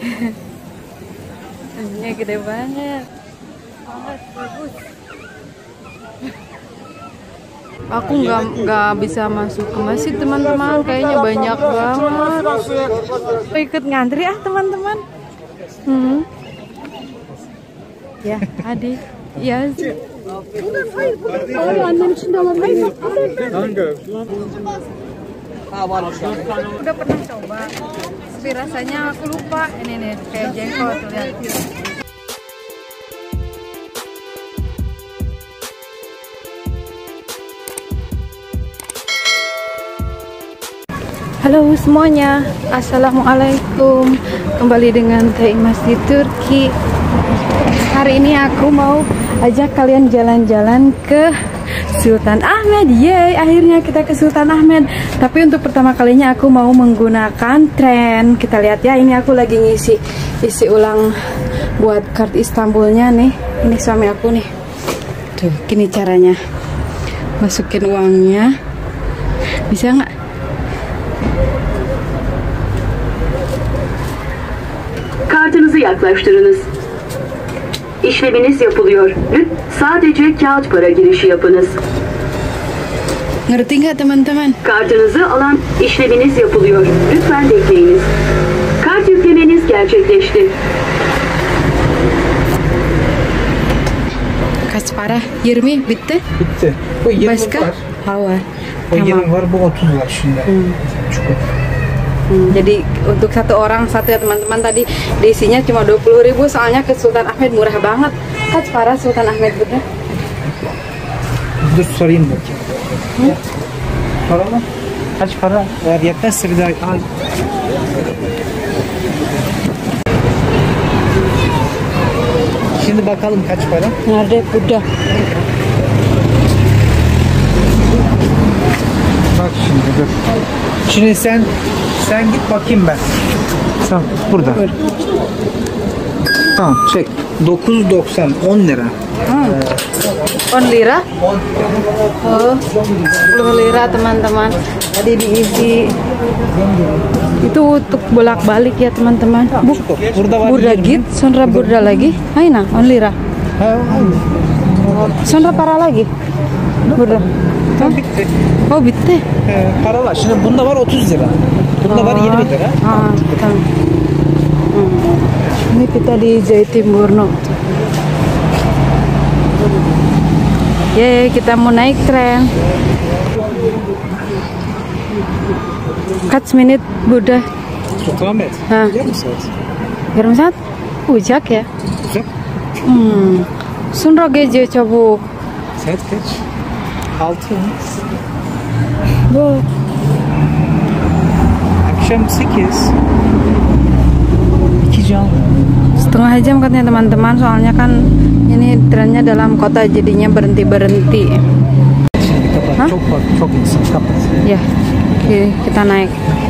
Masjidnya gede banget. Bagus. Aku nggak bisa masuk ke masjid teman-teman, kayaknya banyak banget. Mau ikut ngantri teman-teman. Ya, adik. Ya. Udah pernah coba, tapi rasanya aku lupa. Ini nih kayak jengkol tuh, lihat. Halo semuanya, assalamualaikum. Kembali dengan Teh Imas di Turki. Hari ini aku mau ajak kalian jalan-jalan ke Sultan Ahmed. Yeay, akhirnya kita ke Sultan Ahmed. Tapi untuk pertama kalinya aku mau menggunakan tren. Kita lihat ya, ini aku lagi isi ulang buat kartu Istanbulnya nih. Ini suami aku nih. Tuh, gini caranya. Masukin uangnya. Bisa nggak? Kartınızı yaklaştırınız. İşleminiz yapılıyor. Sadece kağıt para girişi yapınız. Ngerti nggak teman-teman? Kartınızı alan işleminiz yapılıyor. Lütfen bekleyiniz. Kart yüklemeniz gerçekleşti. Kaç para? 20 bitti? Bitti. Bu 20 Başka? var. Var. O 20 var, bu 30 var şimdi. Cukup. Jadi untuk satu orang satu ya teman-teman, tadi diisinya cuma 20.000, soalnya ke Sultan Ahmed murah banget. Kaç para Sultan Ahmed betul? Dur sorayım bakayım. Para mı? Kaç para? Eğer yetmezse bir daha al. Şimdi bakalım kaç para? Nerede? Burada. Bak şimdi dur. Şimdi sen git bakayım ben. Tamam burada. Buyur. Tamam çek. 9.90 10 lira. 10 lira? Oh, 10 lira teman-teman. Tadi diisi. Itu untuk bolak-balik ya teman-teman. Burada var. Burada 20. git, sonra burada lagi. Ayna 10 lira. Ha, Sonra para lagi. Burada. tamam bitti. Oh, bitti. Para var. Şimdi bunda var 30 lira. Bunda var 20 lira. Tamam. Ini kita di Jaitimurno. Yeay, kita mau naik tren. Kaç menit Buddha? Sultanahmet. Ha. Yarım saat. Yarım saat? Ujak ya? Güzel. Sonra gece çabuk. Saat kaç? 6. Bu. Akşam 8. 2 jam. Setengah jam katanya teman-teman, soalnya kan ini trennya dalam kota jadinya berhenti-berhenti. Şimdi kapat. Çok insan. Kapat. Ya, oke, kita naik.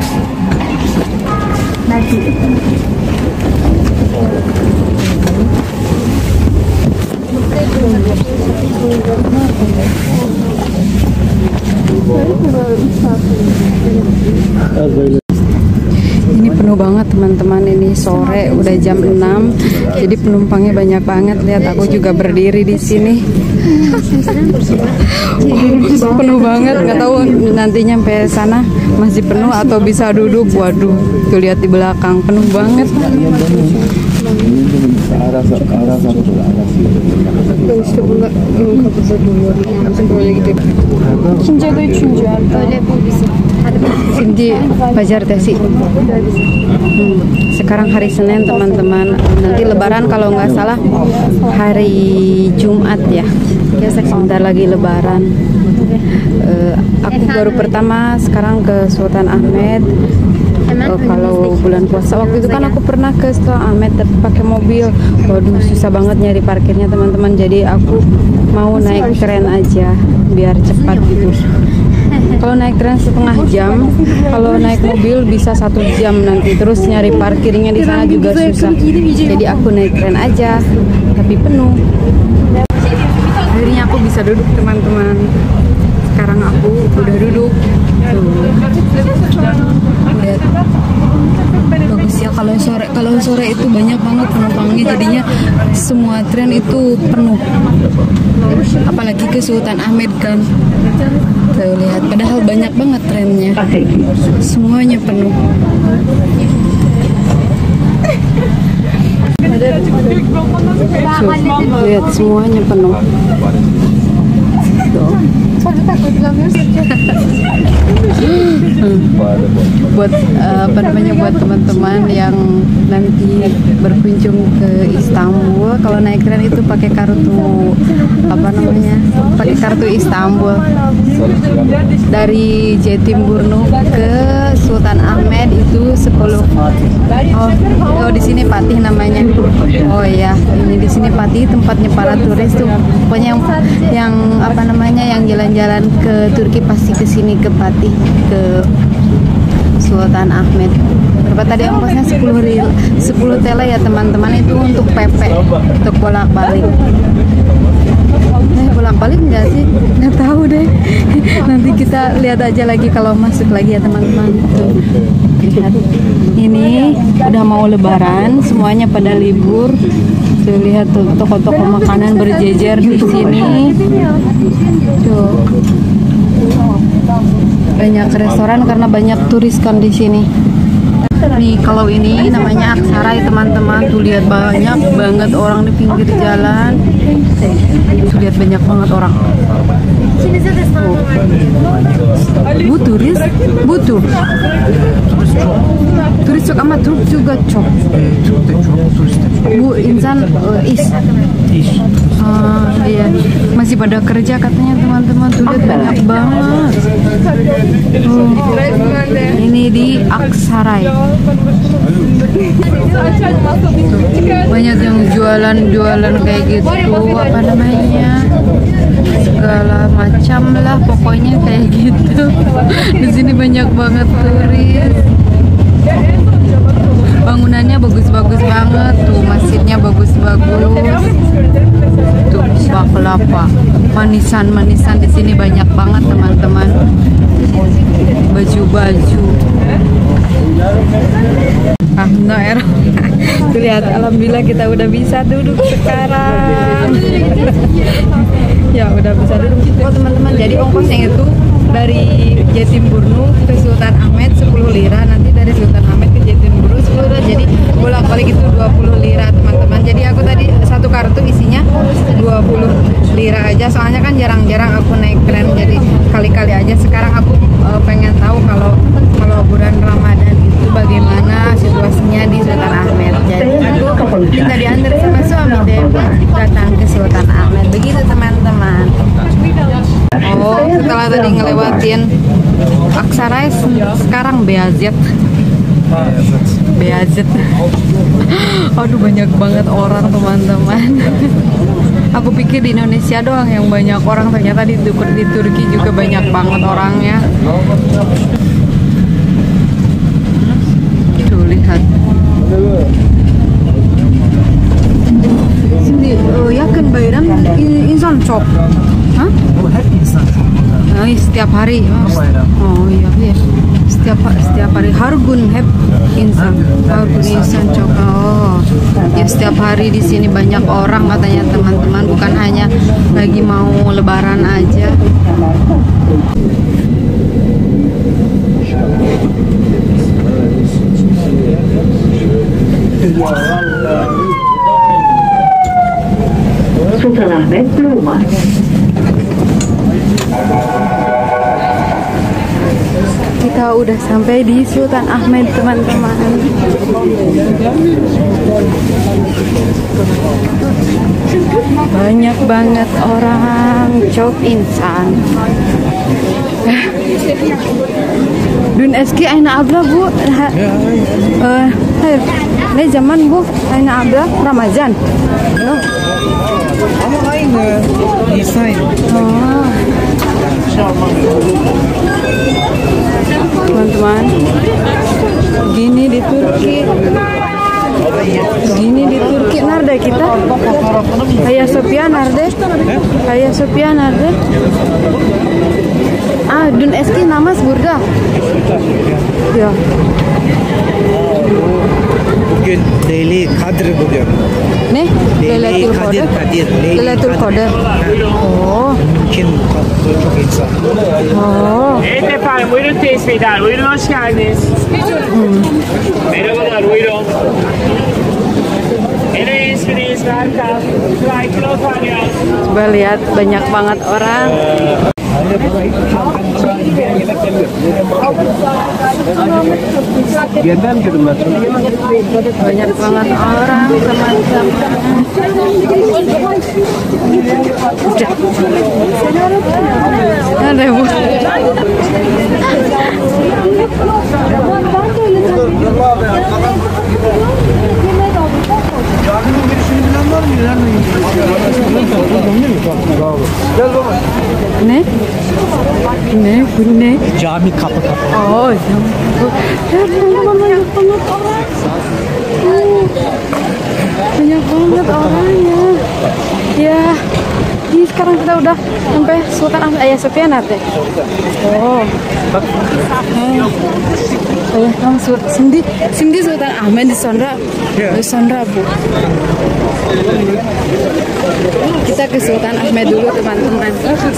Ini penuh banget teman-teman, ini sore udah jam 6. Jadi penumpangnya banyak banget. Lihat, aku juga berdiri di sini. Penuh banget, nggak tahu nanti nyampe sana masih penuh atau bisa duduk. Waduh, tuh lihat di belakang penuh banget. Şimdi Pajartesi. Sekarang hari Senin teman-teman. Nanti Lebaran kalau nggak salah hari Jumat ya. Ya, sebentar lagi Lebaran. Aku baru pertama sekarang ke Sultan Ahmed. Kalau bulan puasa waktu itu kan aku pernah ke Sultan Ahmed tapi pakai mobil. Waduh, susah banget nyari parkirnya teman-teman. Jadi aku mau naik tren aja biar cepat gitu. Kalau naik tren setengah jam, kalau naik mobil bisa 1 jam nanti. Terus nyari parkirnya di sana juga susah. Jadi aku naik tren aja, tapi penuh. Akhirnya aku bisa duduk teman-teman. Sekarang aku udah duduk. Tuh. Lihat. Bagus ya kalau sore kalau sore itu banyak banget penumpangnya, jadinya semua tren itu penuh. Apalagi ke Sultan Ahmed kan. Tuh lihat, padahal banyak banget trennya. Semuanya penuh. Lihat semuanya penuh. Buat apa namanya, buat teman-teman yang nanti berkunjung ke Istanbul, kalau naik tren itu pakai kartu apa namanya, pakai kartu Istanbul dari Jatimburnu ke Sultan Ahmed itu 10. Oh di sini Patih namanya. Oh ya, ini di sini Patih tempatnya para turis tuh. Pokoknya yang apa namanya, yang jalan-jalan ke Turki pasti ke sini, ke Patih, ke Sultan Ahmed. Berapa tadi ongkosnya? 10 TL ya teman-teman, itu untuk PP, untuk bolak-balik. Bolak-balik enggak sih? Nggak tahu deh. Nanti kita lihat aja lagi kalau masuk lagi ya teman-teman. Tuh, lihat. Ini udah mau lebaran, semuanya pada libur. Tuh lihat tuh, toko-toko makanan berjejer di sini. Tuh. Banyak restoran karena banyak turis kan di sini. Nih kalau ini namanya Aksaray teman-teman, tuh lihat banyak banget orang di pinggir jalan. Tuh lihat banyak banget orang. Bu turis, butuh. Turis çok ama Türk juga çok. Bu insan is. Iya, masih pada kerja katanya teman-teman. Tuh lihat banyak banget. Ini di Aksaray. Banyak yang jualan kayak gitu, apa namanya, segala macam lah pokoknya kayak gitu. Di sini banyak banget turis. Bangunannya bagus-bagus banget tuh, masjidnya bagus-bagus. Tuh baklava, manisan di sini banyak banget teman-teman. Baju-baju. Enggak. Tuh lihat, alhamdulillah kita udah bisa duduk sekarang. Ya udah bisa duduk. Oh teman-teman, jadi ongkosnya itu dari Jatimburnu ke Sultan Ahmed 10 lira, nanti dari Sultan Ahmed ke Jatimburnu 10 lira, jadi bolak-balik itu 20 lira teman-teman. Jadi aku tadi satu kartu isinya 20 lira aja, soalnya kan jarang-jarang aku naik tren, jadi kali-kali aja. Sekarang aku pengen tahu kalau bulan Ramadan itu bagaimana situasinya di Sultan Ahmed. Jadi aku minta diantar sama suami deh datang ke Sultan Ahmed, begitu teman-teman. Oh, setelah tadi ngelewatin Aksaray, sekarang Beyazıt. Aduh banyak banget orang teman-teman. Aku pikir di Indonesia doang yang banyak orang, ternyata di Turki juga banyak banget orangnya. Tuh lihat. Şimdi yakın bayram insan çok. Hah? Setiap hari. Oh iya. Setiap hari Hargun hep insan çok. Oh. Ya setiap hari di sini banyak orang katanya teman-teman, bukan hanya lagi mau lebaran aja. Sultan Ahmed Rumah. Kita udah sampai di Sultan Ahmed teman-teman. Banyak banget orang, çok insan. Dün eski aynı abla bu. Hayır. Ne zaman bu? Aynı abla Ramazan. Ama aynı Nisan. Teman-teman, gini di Turki. Nerede kita? Hagia Sophia nerede? Dün eski namaz burada. Ya. Bu bugün Leyli Kadir buluyor. Ne? Lailatul Qadar. Lailatul Qadar. Oh. Mümkün çok insan. Oh. Evet efendim, buyurun tespihler. Buyurun, hoş geldiniz. Merhabalar, buyurun. Enes, Filiz, welcome. Try close on you. Coba lihat, banyak banget orang. Banyak banget orang, teman-teman. Ada bu. Ne? Ne? Bu ne? Cami kapı. Oh, teman-teman, banyak banget orang. Banyak banget orangnya. Ya, ini sekarang kita udah sampai Sultan Ayah Sofia nanti. Oh. Ayah kamu Sindi Sultan Ahmed di Sondra. Di Sondra, Bu. Kita ke Sultan Ahmed dulu, teman-teman.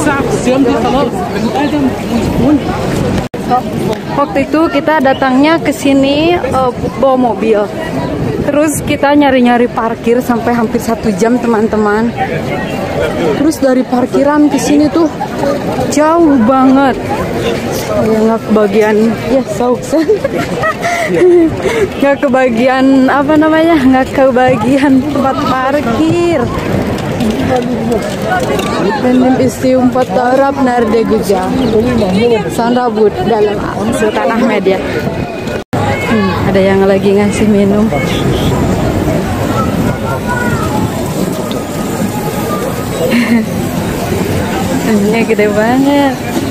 Waktu itu kita datangnya ke sini bawa mobil. Terus kita nyari-nyari parkir sampai hampir 1 jam, teman-teman. Terus dari parkiran ke sini tuh jauh banget. Ya nggak kebagian, ya sausan. Nggak kebagian apa namanya? Nggak kebagian tempat parkir. Benim istium Arab Narde Guja Sanrabut dalam Sultan Ahmed ya. Ada yang lagi ngasih minum. Ini gede banget.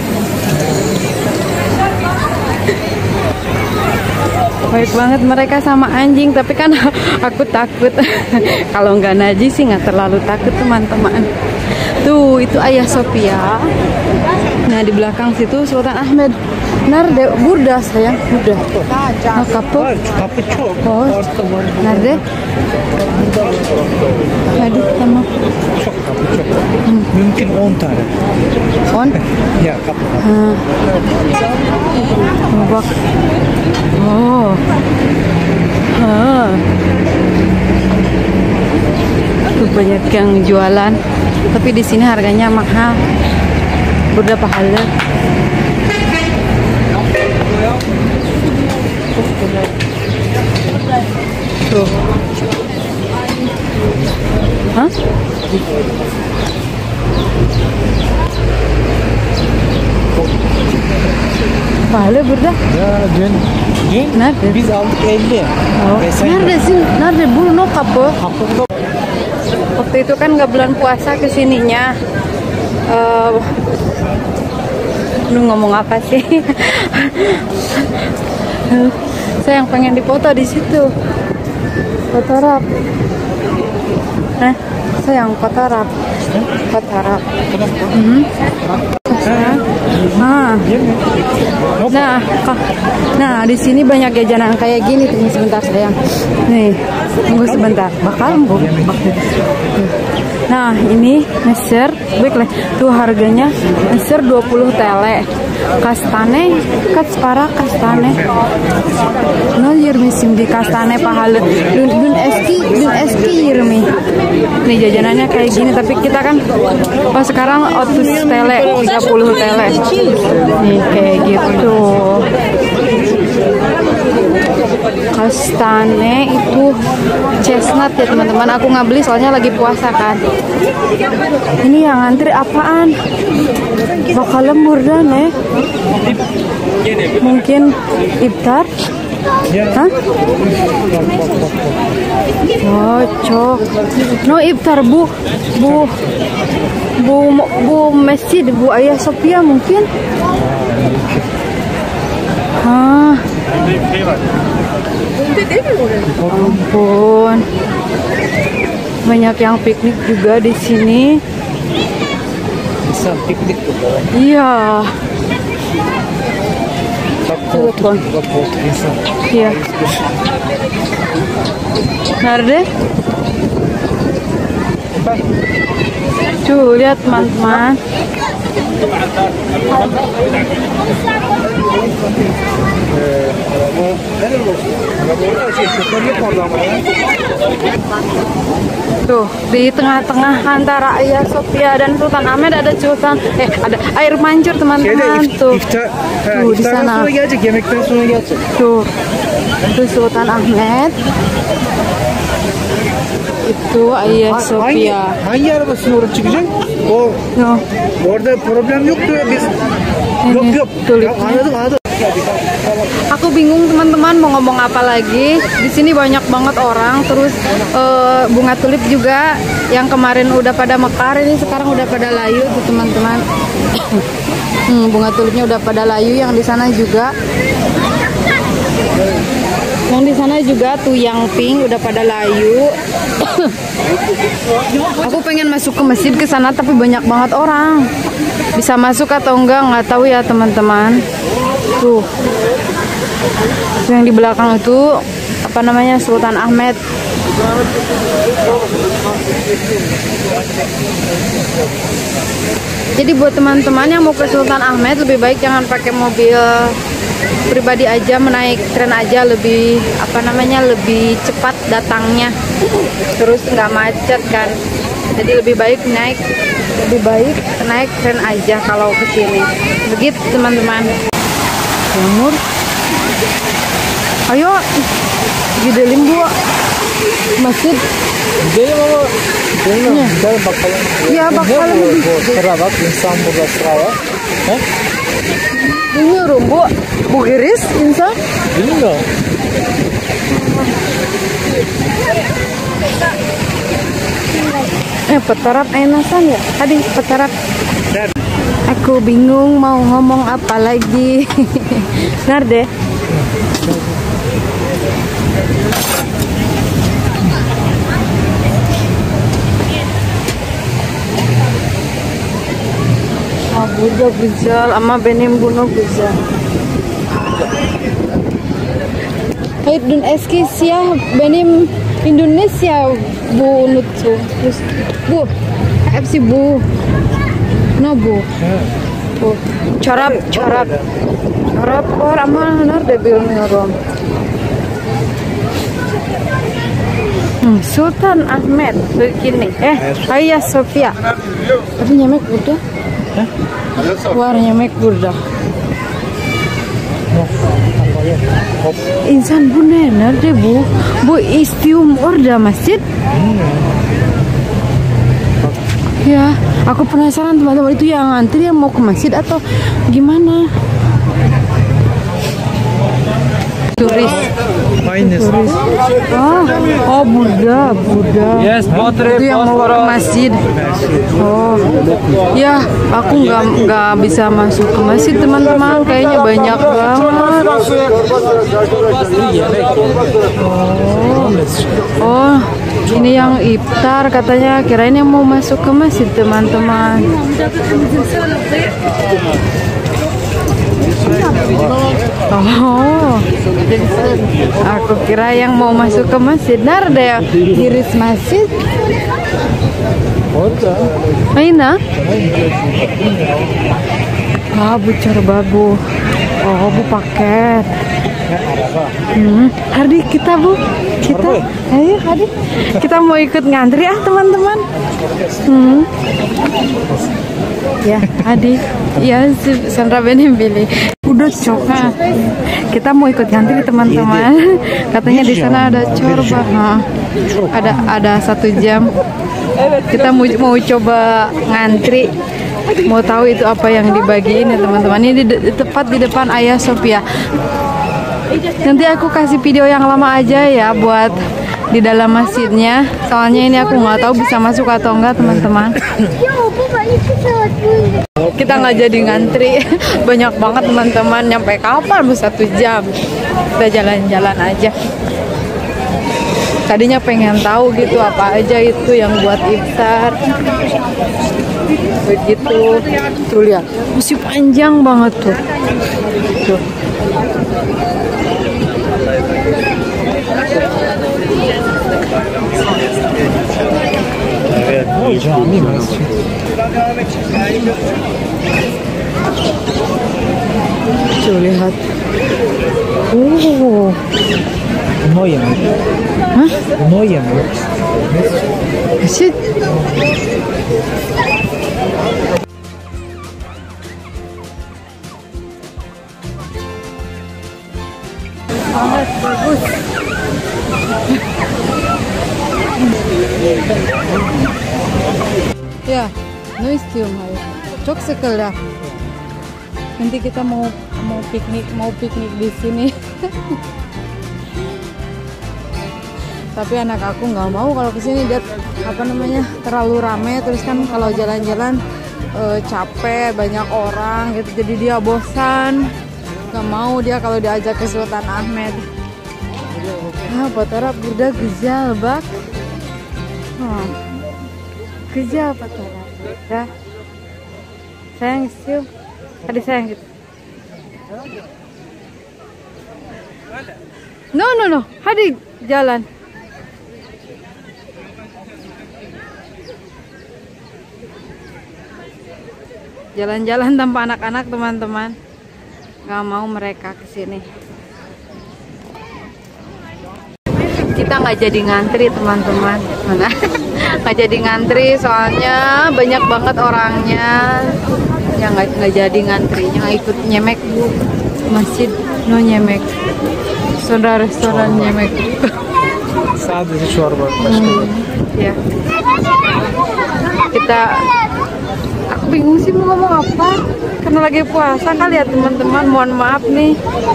Baik banget mereka sama anjing, tapi kan aku takut. Kalau nggak najis sih nggak terlalu takut, teman-teman. Tuh, itu Ayah Sofia. Nah, di belakang situ Sultan Ahmed. Nerede? Burada sayang, burada. Oh, kapı. Kapı çok. Oh, nerede? Hadi, tamam. Çok kapı çok. Mümkün 10 tane. 10? Ya kapı. Oh, bak. Oh. Tuh banyak yang jualan, tapi di sini harganya mahal. Berapa pahala? Tuh. Hah? Pahalı burada. Ya dün Nerede? biz aldık 50. Oh. Neredesin? Nerede? Bu no kapı. Kapı. Waktu itu kan nggak bulan puasa kesininya. Lu ngomong apa sih? Saya yang pengen dipoto di situ. Fotorap. Saya yang fotorap. Fotorap. Nah, di sini banyak jajanan kayak gini. Tunggu sebentar sayang. Nih, tunggu sebentar. Bakal bu. Nah, ini mesir, baiklah. Tuh harganya mesir 20 tele. Kastane, katspara kastane. No yirmi simdi kastane pahalı. Dun eski yirmi. Nih jajanannya kayak gini, tapi kita kan pas sekarang 30 tele, 30 tele. Nih kayak gitu. Kastane itu chestnut ya teman-teman. Aku nggak beli soalnya lagi puasa kan. Ini yang ngantri apaan? Bakal lembur dan mungkin iftar. Hah? Cocok. No iftar bu masjid Bu Ayah Sofia mungkin. Ampun. Banyak yang piknik juga di sini. Bisa piknik tuh. Iya. Bak telepon. Bak koltuk insan. Iya. Nerede? Tuh, lihat teman-teman. Tuh, di tengah-tengah antara Hagia Sophia dan Sultan Ahmet ada ada air mancur teman-teman. Tuh, tuh di sana. Sonra gelecek, yemekten sonra gelecek. Tuh, itu Sultan Ahmet. Itu Hagia Sophia. Hangi arabasını oraya çıkacak? O No. orada problem yoktu ya biz. Yok. Tulip. Ya, anladım. Aku bingung teman-teman mau ngomong apa lagi. Di sini banyak banget orang. Terus bunga tulip juga yang kemarin udah pada mekar, ini sekarang udah pada layu tuh teman-teman. Bunga tulipnya udah pada layu. Yang di sana juga. Yang di sana juga tuh yang pink udah pada layu. Aku pengen masuk ke masjid ke sana tapi banyak banget orang. Bisa masuk atau enggak nggak tahu ya teman-teman. Tuh. Yang di belakang itu apa namanya, Sultan Ahmet. Jadi buat teman-teman yang mau ke Sultan Ahmet lebih baik jangan pakai mobil pribadi aja, menaik tren aja, lebih apa namanya, lebih cepat datangnya, terus nggak macet kan. Jadi lebih baik naik tren aja kalau ke sini. Begitu teman-teman. Jamur. Ayo gidelim bu masjid. Gidelim ama bilmiyorum. Gidelim bakalım. Ya bakalım. Sıra bak, insan burada sıra var. He? Bilmiyorum bu. Bu giris insan. Bilmiyorum. Petarap enakan ya? Tadi petarap. Aku bingung mau ngomong apa lagi. Benar deh. Burada güzel ama benim bunu güzel. Hayır, dün eski siyah benim Indonesia bu unuttum. Bu hepsi bu. No bu. Bu çorap var ama nerede bilmiyorum. Sultan Ahmet begini. Hagia Sophia. Tapi nyemek burada. Var nyemek burada. İnsan bu ne? Nerede bu? Bu istium orada masjid. Ya, aku penasaran teman-teman, itu yang antri yang mau ke masjid atau gimana? Turis. Oh, Buddha. Yes, Itu yang mau ke masjid. Oh, ya, aku nggak bisa masuk ke masjid teman-teman. Kayaknya banyak banget. Oh, ini yang iftar katanya. Kirain yang mau masuk ke masjid teman-teman. Oh, aku kira yang mau masuk ke masjid. Narda ya, giris masjid. Mana? Bu babu. Oh, bu paket. Hadi kita bu, ayo Hadi, kita mau ikut ngantri teman-teman. Ya Hadi, ya Sandra benim pilih. Udah coba. Kita mau ikut ngantri teman-teman. Katanya di sana ada corba. Ada 1 jam. Kita mau coba ngantri. Mau tahu itu apa yang dibagiin ya teman-teman. Ini tepat di depan Hagia Sophia. Nanti aku kasih video yang lama aja ya buat di dalam masjidnya. Soalnya ini aku nggak tahu bisa masuk atau enggak teman-teman. Kita nggak jadi ngantri. Banyak banget teman-teman. Nyampe kapan? 1 jam. Kita jalan-jalan aja. Tadinya pengen tahu gitu apa aja itu yang buat iftar. Begitu. Tuh lihat, masih panjang banget tuh. Değil mi? Tuh lihat. Oh. Noya mı? Hah? Noya mı? Shit. Sangat bagus. Ya, no istiyorum ayo. Çok sekolah. Nanti kita mau piknik di sini. Tapi anak aku nggak mau kalau kesini, dia terlalu rame, terus kan kalau jalan-jalan capek, banyak orang gitu, jadi dia bosan, nggak mau dia kalau diajak ke Sultan Ahmed. Patara burada güzel bak. Güzel Patara burada. Sayang istiyor. Hadi sayang gitu. No. Hadi jalan. Jalan-jalan tanpa anak-anak, teman-teman. Nggak mau mereka kesini. Kita nggak jadi ngantri, teman-teman. Mana? Nggak jadi ngantri soalnya banyak banget orangnya. Yang nggak jadi ngantrinya, nggak ikut nyemek bu. Masjid no nyemek. Saudara restoran nyemek. Sadece çorba. Ya. Aku bingung sih mau ngomong apa karena lagi puasa kali ya teman-teman, mohon maaf nih.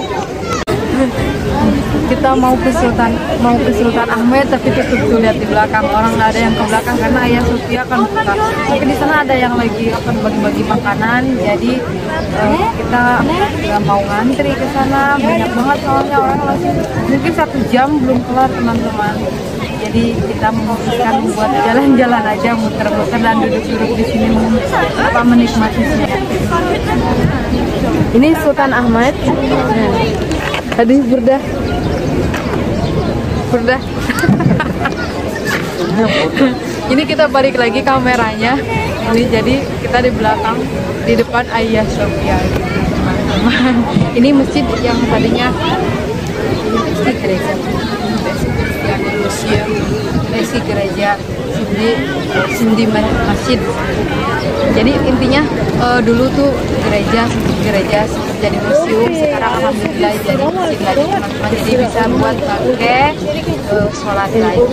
Kita mau ke Sultan Ahmed tapi tutup tuh, lihat di belakang orang nggak ada yang ke belakang karena Ayah Sofia kan buka. Tapi di sana ada yang lagi bagi-bagi makanan, jadi kita nggak mau ngantri ke sana, banyak banget soalnya orang langsung mungkin 1 jam belum kelar teman-teman. Jadi kita memutuskan buat jalan-jalan aja, muter-muter dan duduk-duduk di sini menikmati sini. Ini Sultan Ahmed. Tadi Burda. Ini kita balik lagi kameranya. Ini jadi kita di belakang, di depan Ayah Sofia. Ini masjid yang tadinya ini gereja. Gereja Sindi masjid. Jadi intinya dulu tuh gereja jadi museum, sekarang alhamdulillah jadi masjid lagi teman-teman, jadi bisa buat pakai sholat lagi.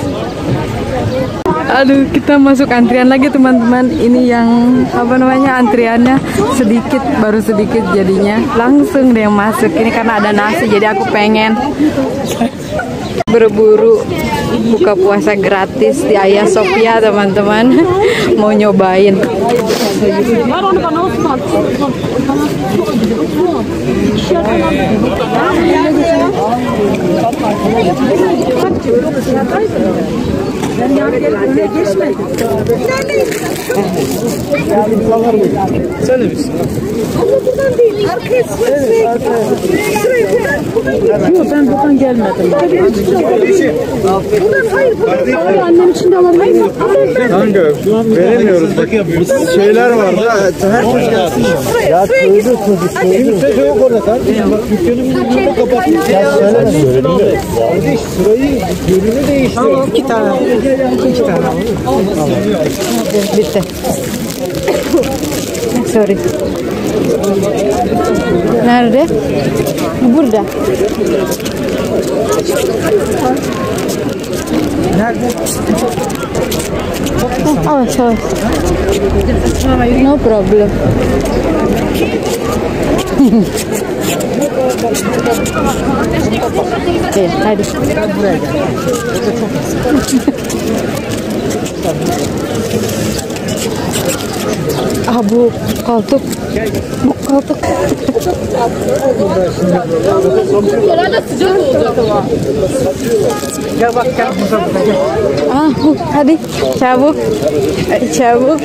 Aduh, kita masuk antrian lagi teman-teman. Ini yang antriannya baru sedikit jadinya langsung deh yang masuk. Ini karena ada nasi, jadi aku pengen berburu buka puasa gratis di Ayah Sofia teman-teman. Mau nyobain. Yok, ben buradan gelmedim. Annem için de alamayız. Kanka veremiyoruz. Bakın şeyler var da herkes gelsin. Ya kimse yok orada kardeşim. Bak dükkanımızı kapatmış. Kardeş sırayı yönünü değiştir. Tamam, 2 tane. 2 tane. Bitti. Sorry. Nerede? Burada. Nerede? Oh, sorry. No problem. Okay, hadi. Buraya gel. Bu koltuk. Bu koltuk. Gel bak, gel burada gel. Hadi cabuk. Cabuk.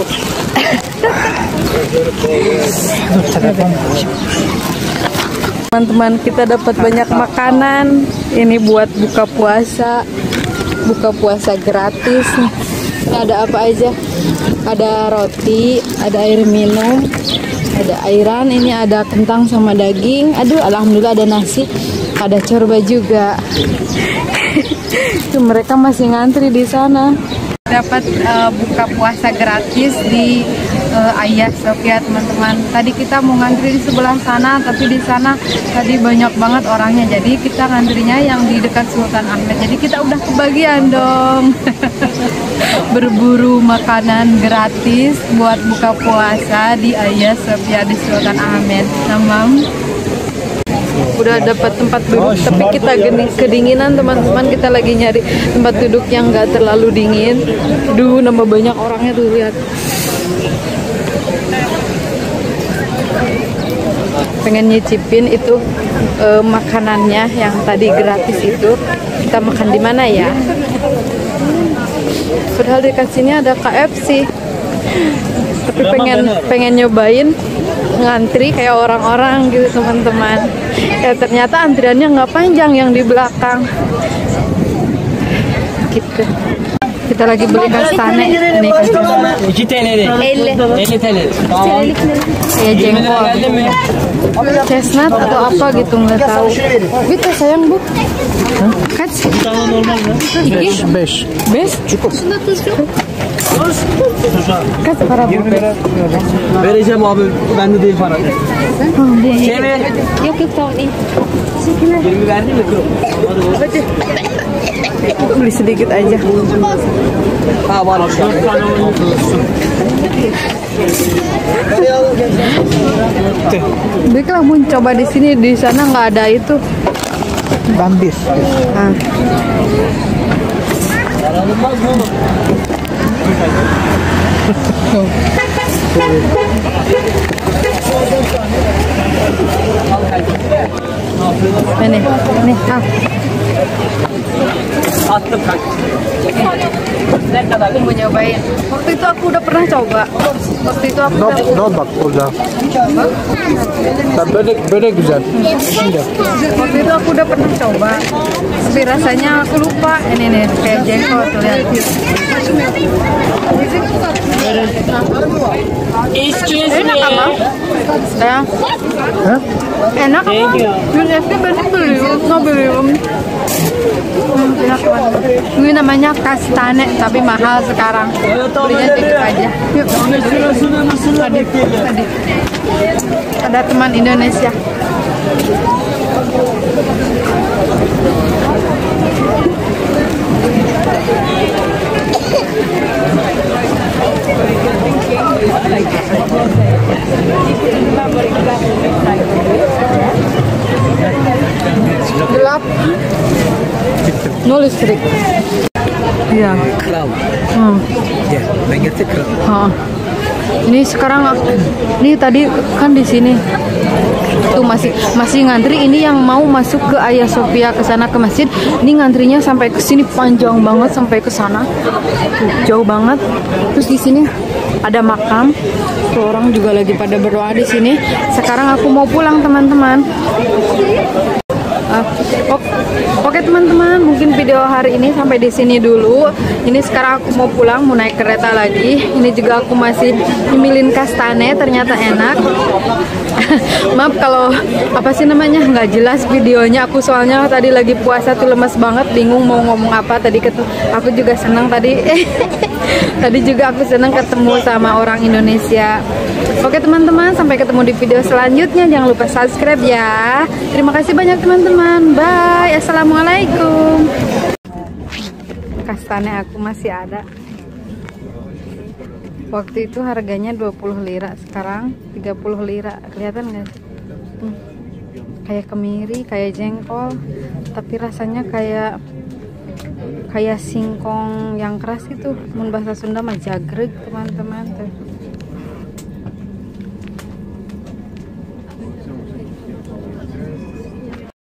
Dur, telefon. Teman-teman, kita dapat banyak makanan. Ini buat buka puasa gratis. Ini ada apa aja? Ada roti, ada air minum, ada airan. Ini ada kentang sama daging. Aduh, alhamdulillah ada nasi, ada corba juga. Mereka masih ngantri di sana. Dapat buka puasa gratis di Hagia Sophia, teman-teman. Tadi kita mau ngantri di sebelah sana, tapi di sana tadi banyak banget orangnya. Jadi kita ngantrinya yang di dekat Sultan Ahmed. Jadi kita udah kebagian dong. Berburu makanan gratis buat buka puasa di Hagia Sophia di Sultan Ahmed. Tamam. Udah dapat tempat duduk, tapi kita kedinginan, teman-teman. Kita lagi nyari tempat duduk yang gak terlalu dingin. Duh, nambah banyak orangnya tuh, lihat. Pengen nyicipin itu makanannya yang tadi gratis itu. Kita makan di mana ya? Padahal dekat sini ada KFC. Tapi pengen nyobain ngantri kayak orang-orang gitu, teman-teman. Ya ternyata antriannya nggak panjang yang di belakang. Gitu. Kita lagi beli kastane. Ini kastane. 2 TL. 50 TL. Kayak jengkol. Chestnut atau apa gitu, nggak tahu. Gitu sayang bu. Kaç? İki? 5 cukup. Kaç para bu? Vereceğim abi. Bende değil para. Şey mi? Yok tamam iyi. 20 verdin mi kuru? Beli sedikit aja. Ha var aşağı. Baiklah, mau coba di sini, di sana nggak ada itu. Bambir. Nah. Ini, Attım kanka. Ne kadar? aku mau nyobain. Waktu itu aku udah pernah coba. Waktu itu aku Not bak burada. Böyle güzel. Waktu itu aku udah pernah coba. Tapi rasanya aku lupa. Ini nih kayak jengkol tuh, lihat. Enak ama? Ya. Enak ama? Biasanya berarti beli, nggak beli. Enak banget. Ini namanya kastane, tapi mahal sekarang. Belinya dikit aja. Yuk. Tadi. Ada teman Indonesia. Gelap. No listrik. Iya. Ya, ben getir kral. Ini sekarang ini tadi kan di sini tuh masih ngantri. Ini yang mau masuk ke Hagia Sophia, ke sana ke masjid. Ini ngantrinya sampai ke sini panjang banget, sampai ke sana. Tuh, jauh banget. Terus di sini ada makam. Tuh, orang juga lagi pada berdoa di sini. Sekarang aku mau pulang, teman-teman. Oke teman-teman, mungkin video hari ini sampai di sini dulu. Ini sekarang aku mau pulang, mau naik kereta lagi. Ini juga aku masih nyemilin kastane, ternyata enak. Maaf kalau apa sih namanya nggak jelas videonya. Aku soalnya tadi lagi puasa tuh lemes banget, bingung mau ngomong apa. Tadi aku juga senang tadi. Tadi juga aku senang ketemu sama orang Indonesia. Oke teman-teman, sampai ketemu di video selanjutnya. Jangan lupa subscribe ya. Terima kasih banyak teman-teman. Bye. Assalamualaikum. Kastane aku masih ada. Waktu itu harganya 20 lira, sekarang 30 lira. Kelihatan nggak sih? Kayak kemiri, kayak jengkol, tapi rasanya kayak singkong yang keras itu. Mun bahasa Sunda mah jagreg, teman-teman tuh.